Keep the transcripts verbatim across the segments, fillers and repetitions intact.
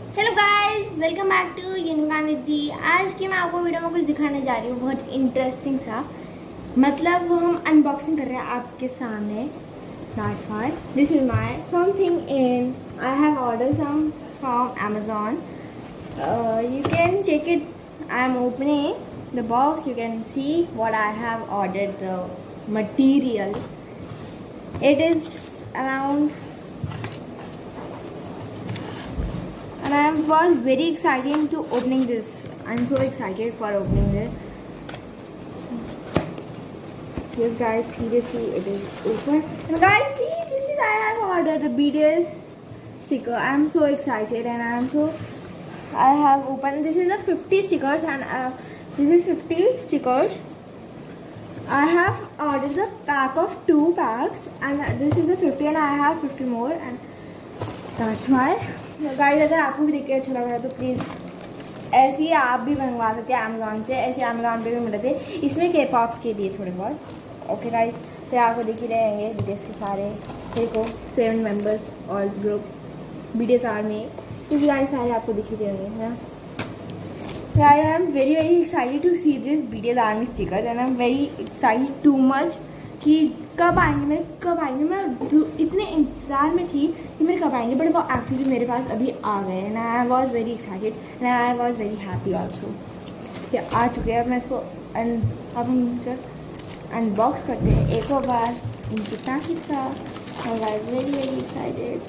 Hello guys, welcome back to Unicorn Vidhi. आज की मैं आपको वीडियो में कुछ दिखाने जा रही हूँ, बहुत इंटरेस्टिंग सा। मतलब वो हम अनबॉक्सिंग कर रहे हैं आपके सामने। That's why this is my something in I have ordered some from Amazon. Uh, you can check it. I am opening the box. You can see what I have ordered. The material. It is around. And I was very excited to opening this. I'm so excited for opening it. Yes guys, seriously it is open. And guys, see, this is I have ordered the B D S sticker. I'm so excited and I'm so I have opened. This is a fifty stickers and uh, this is fifty stickers. I have ordered the pack of two packs and this is the fifty and I have fifty more and that's why. Guys, अगर आपको भी देख के अच्छा लग रहा है तो प्लीज़ ऐसे ही आप भी मंगवा सकते हैं अमेज़ॉन से। ऐसे अमेज़ॉन पे भी मिले थे इसमें के पॉप्स के लिए थोड़े बहुत। ओके गाइस, तो आपको दिख ही रहेंगे बीटीएस के सारे, देखो सेवन मेंबर्स और ग्रुप बीटीएस आर्मी, क्योंकि गाइस सारे आपको दिख ही रहेंगे, है ना। I am very very excited to see this BTS army sticker and I am very excited to much कि कब आएंगे मेरे कब आएंगे मैं इतने इंतज़ार में थी कि मेरे कब आएंगे, बट वो एक्चुअली मेरे पास अभी आ गए and I was very excited and I was very happy also कि आ चुके हैं। अब मैं इसको अब हम अनबॉक्स करते हैं एक और बार इनकी पैकेट का। और I very very excited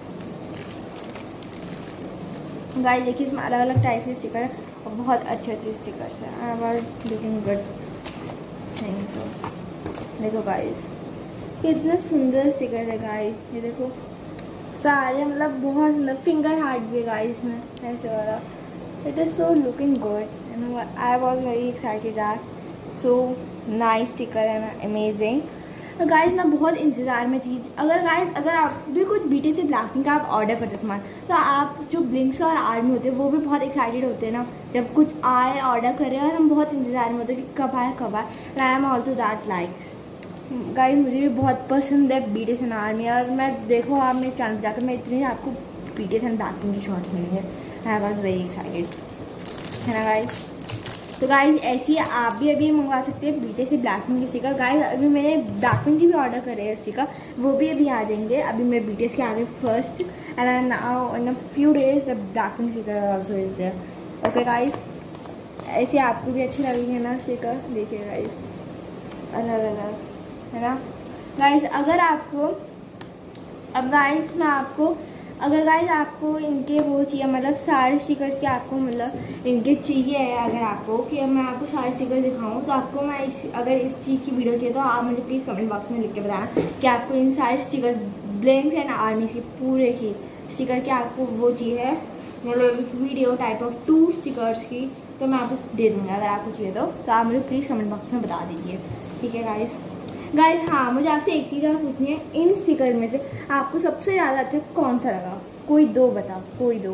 guys, देखिए इसमें अलग अलग टाइप के स्टिकर है और बहुत अच्छे अच्छे स्टिकर्स हैं। I was looking good things. देखो गाइस, कितना सुंदर स्टिकर है गाइस, ये देखो सारे मतलब बहुत सुंदर फिंगर हार्ट भी है गाइस में ऐसे वाला। It is so looking good and I was very excited that so nice sticker and amazing. Guys मैं बहुत इंतज़ार में थी। अगर गाइस अगर आप भी कुछ बीटी से ब्लैकपिंक का आप ऑर्डर करते सामान तो आप जो ब्लिंक्स और आर्मी होते हैं वो भी बहुत एक्साइटेड होते हैं ना, जब कुछ आए ऑर्डर करें और हम बहुत इंतज़ार में होते हैं कि कब आए कब आए। And I am also that likes guys, मुझे भी बहुत पसंद है बीटीएस एंड आर्मी। और मैं देखो आप मेरे चैनल पर जाकर मैं इतनी आपको बीटीएस एंड ब्लैकपिंक की शॉर्ट्स मिलेंगे। आई वॉज वेरी एक्साइटेड, है ना गाइस। तो गाइस ऐसे ही आप भी अभी मंगवा सकते हैं बीटीएस से ब्लैकपिंक की स्टिकर। गाइस अभी मैंने ब्लैकपिंक की भी ऑर्डर करे है स्टिकर, वो भी अभी आ जाएंगे। अभी मेरे बीटीएस के आगे first and now in a few days the Blackpink sticker also is there. Okay guys, ऐसे आपको भी अच्छी लगेगी ना स्टिकर, देखिए गाइस अलग अलग, है ना गाइस। अगर आपको अब गाइस मैं आपको अगर गाइस आपको इनके वो चाहिए, मतलब सारे स्टिकर्स के आपको मतलब इनके चाहिए है, अगर आपको कि मैं आपको सारे स्टिकर दिखाऊं तो आपको मैं इस अगर इस चीज़ की वीडियो चाहिए तो आप मुझे प्लीज़ कमेंट बॉक्स में लिख के बताना कि आपको इन सारे स्टिकर्स ब्लैंक्स एंड आर्मीज के पूरे की स्टिकर के आपको वो चाहिए, मतलब video type of two stickers की, तो मैं आपको दे दूँगा। अगर आपको चाहिए तो, तो आप मुझे प्लीज़ कमेंट बॉक्स में बता दीजिए, ठीक है गाइस। गाइस हाँ, मुझे आपसे एक चीज़ और पूछनी है, इन स्टिकर में से आपको सबसे ज़्यादा अच्छा कौन सा लगा? कोई दो बताओ, कोई दो,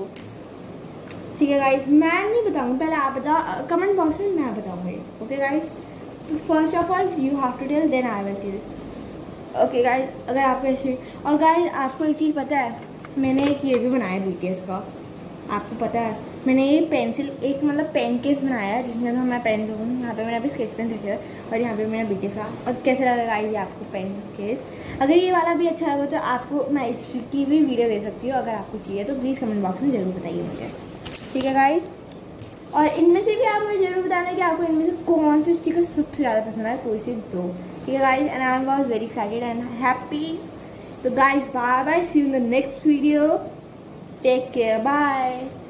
ठीक है गाइस। मैं नहीं बताऊँगी, पहले आप बताओ कमेंट बॉक्स में, मैं बताऊँगी। Okay guys, first of all you have to tell then I will tell. Okay guys, अगर आपको ऐसे और गाइस आपको एक चीज़ पता है, मैंने एक ये भी बनाया बीटीएस का, आपको पता है मैंने ये पेंसिल एक मतलब पेन केस बनाया है जिसमें तो मैं पेन दूँ। यहाँ पे मैंने अभी स्केच पेन रखे है और यहाँ पे मैंने बीटीएस का। और कैसे लगा ये आपको पेन केस? अगर ये वाला भी अच्छा लगा तो आपको मैं इसकी भी वीडियो दे सकती हूँ। अगर आपको चाहिए तो प्लीज़ कमेंट बॉक्स में ज़रूर बताइए मुझे, ठीक है गाइस। और इनमें से भी आप मुझे ज़रूर बताना कि आपको इनमें से कौन सी स्टिकर सबसे ज़्यादा पसंद आए, कोई से दो, ठीक है guys. And I was very excited and happy. तो guys bye bye, see you in the next video, take care, bye.